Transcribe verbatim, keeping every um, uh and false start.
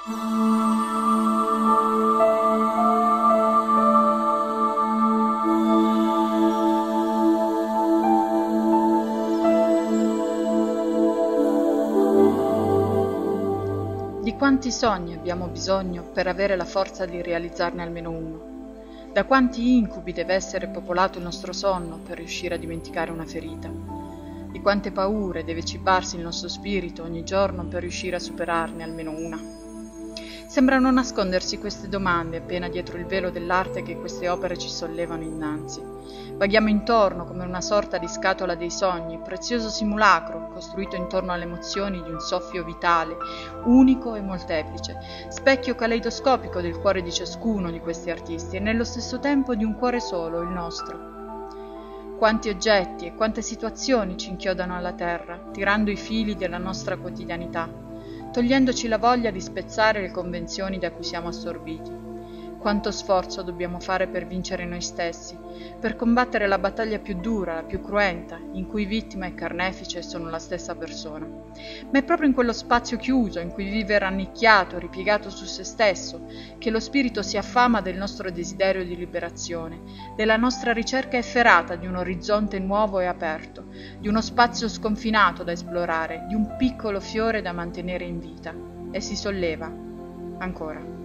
Di quanti sogni abbiamo bisogno per avere la forza di realizzarne almeno uno? Da quanti incubi deve essere popolato il nostro sonno per riuscire a dimenticare una ferita? Di quante paure deve cibarsi il nostro spirito ogni giorno per riuscire a superarne almeno una? Sembrano nascondersi queste domande appena dietro il velo dell'arte che queste opere ci sollevano innanzi. Vaghiamo intorno come una sorta di scatola dei sogni, prezioso simulacro costruito intorno alle emozioni di un soffio vitale, unico e molteplice, specchio caleidoscopico del cuore di ciascuno di questi artisti e nello stesso tempo di un cuore solo, il nostro. Quanti oggetti e quante situazioni ci inchiodano alla terra, tirando i fili della nostra quotidianità, togliendoci la voglia di spezzare le convenzioni da cui siamo assorbiti. Quanto sforzo dobbiamo fare per vincere noi stessi, per combattere la battaglia più dura, la più cruenta, in cui vittima e carnefice sono la stessa persona. Ma è proprio in quello spazio chiuso, in cui vive rannicchiato, ripiegato su se stesso, che lo spirito si affama del nostro desiderio di liberazione, della nostra ricerca efferata di un orizzonte nuovo e aperto, di uno spazio sconfinato da esplorare, di un piccolo fiore da mantenere in vita. E si solleva, ancora.